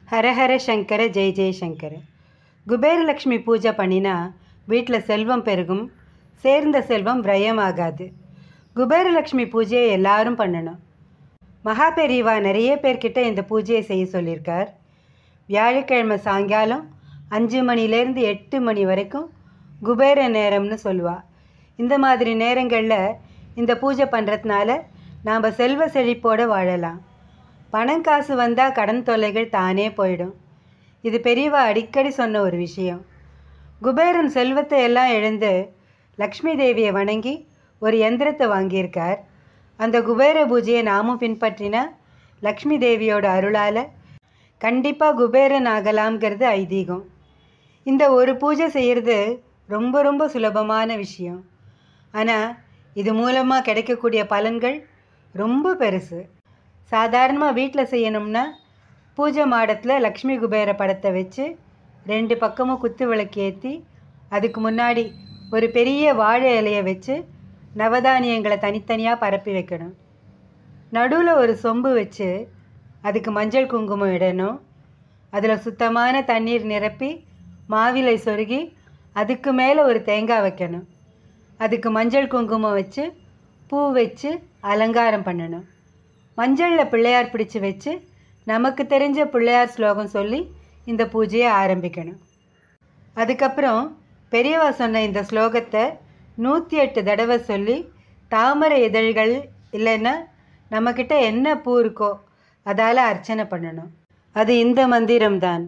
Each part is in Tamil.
ஹரஹர சங்கர ஜெய் ஜெய் சங்கர. குபேரலக்ஷ்மி பூஜை பண்ணினா வீட்டில் செல்வம் பெருகும், சேர்ந்த செல்வம் விரயமாகாது. குபேரலக்ஷ்மி பூஜையை எல்லாரும் பண்ணணும். மகா பெரியவா நிறைய பேர்கிட்ட இந்த பூஜையை செய்ய சொல்லியிருக்கார். வியாழக்கிழமை சாயங்காலம் 5 மணிலேருந்து 8 மணி வரைக்கும் குபேர நேரம்னு சொல்லுவாள். இந்த மாதிரி நேரங்களில் இந்த பூஜை பண்ணுறதுனால நாம் செல்வ செழிப்போடு வாழலாம். பணம் காசு வந்தால் கடன் தொல்லைகள் தானே போயிடும். இது பெரியவா அடிக்கடி சொன்ன ஒரு விஷயம். குபேரன் செல்வத்தை எல்லாம் இழந்து லக்ஷ்மி தேவியை வணங்கி ஒரு யந்திரத்தை வாங்கியிருக்கார். அந்த குபேர பூஜையை நாமும் பின்பற்றினா லக்ஷ்மி தேவியோட அருளால் கண்டிப்பாக குபேரன் ஆகலாம்ங்கிறது ஐதீகம். இந்த ஒரு பூஜை செய்கிறது ரொம்ப ரொம்ப சுலபமான விஷயம். ஆனால் இது மூலமாக கிடைக்கக்கூடிய பலன்கள் ரொம்ப பெருசு. சாதாரணமாக வீட்டில் செய்யணும்னா பூஜை மாடத்தில் லக்ஷ்மி குபேர படத்தை வச்சு 2 பக்கமும் குத்து விளக்கு ஏற்றி அதுக்கு முன்னாடி ஒரு பெரிய வாழை இலையை வச்சு நவதானியங்களை தனித்தனியாக பரப்பி வைக்கணும். நடுவில் ஒரு சொம்பு வச்சு அதுக்கு மஞ்சள் குங்குமம் இடணும். அதில் சுத்தமான தண்ணீர் நிரப்பி மாவிலை சொருகி அதுக்கு மேலே ஒரு தேங்காய் வைக்கணும். அதுக்கு மஞ்சள் குங்குமம் வச்சு பூ வச்சு அலங்காரம் பண்ணணும். மஞ்சளில் பிள்ளையார் பிடிச்சி வச்சு நமக்கு தெரிஞ்ச பிள்ளையார் ஸ்லோகம் சொல்லி இந்த பூஜையை ஆரம்பிக்கணும். அதுக்கப்புறம் பெரியவா சொன்ன இந்த ஸ்லோகத்தை 108 தடவை சொல்லி தாமரை இதழ்கள் இல்லைன்னா நம்மக்கிட்ட என்ன பூ இருக்கோ அதால் அர்ச்சனை பண்ணணும். அது இந்த மந்திரம்தான்.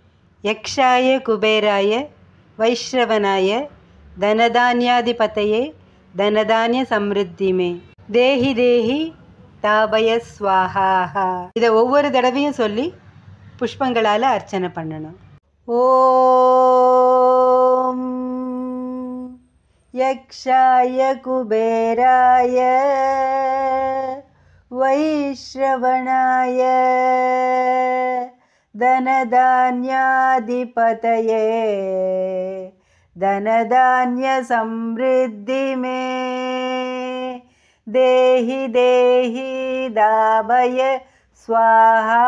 யக்ஷாய குபேராய வைஷ்ரவனாய தனதான்யாதிபதையே தனதானிய சம்ருத்திமே தேஹி தேஹி தாபய ஸ்வாஹா. இதை ஒவ்வொரு தடவையும் சொல்லி புஷ்பங்களால் அர்ச்சனை பண்ணணும். ஓம் யக்ஷாய குபேராய வைஷ்ரவணாய தனதான்யாதிபதயே தனதான்ய சம்ருத்திமே தேஹி தேஹி தாபய ஸ்வாஹா.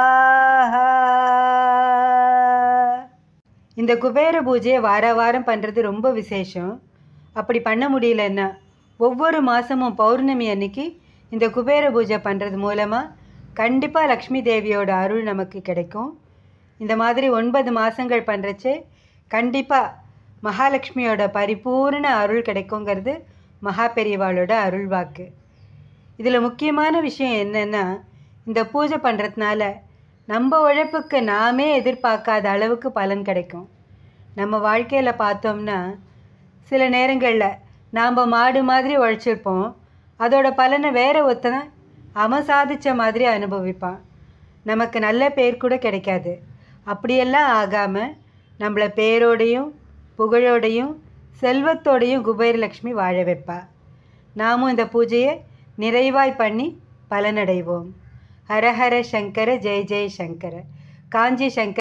இந்த குபேர பூஜையை வாரம் பண்ணுறது ரொம்ப விசேஷம். அப்படி பண்ண முடியலன்னா ஒவ்வொரு மாதமும் பௌர்ணமி அன்னைக்கு இந்த குபேர பூஜை பண்ணுறது மூலமாக கண்டிப்பாக லக்ஷ்மி தேவியோட அருள் நமக்கு கிடைக்கும். இந்த மாதிரி 9 மாதங்கள் பண்ணுறச்சே கண்டிப்பாக மகாலட்சுமியோட பரிபூர்ண அருள் கிடைக்குங்கிறது மகா பெரியவாளோட அருள் வாக்கு. இதில் முக்கியமான விஷயம் என்னென்னா, இந்த பூஜை பண்ணுறதுனால நம்ம உழைப்புக்கு நாமே எதிர்பார்க்காத அளவுக்கு பலன் கிடைக்கும். நம்ம வாழ்க்கையில் பார்த்தோம்னா சில நேரங்களில் நாம் மாடு மாதிரி உழைச்சிருப்போம், அதோட பலனை வேற ஒருத்தனை அவன் சாதித்த மாதிரி அனுபவிப்பான். நமக்கு நல்ல பேர் கூட கிடைக்காது. அப்படியெல்லாம் ஆகாமல் நம்மளை பேரோடையும் புகழோடையும் செல்வத்தோடையும் குபேரலக்ஷ்மி வாழ வைப்பா. நாமும் இந்த பூஜையை நிறைவாய் பண்ணி பலனடைவோம். ஹரஹர சங்கர ஜெய் ஜெய் சங்கர. காஞ்சி சங்கர.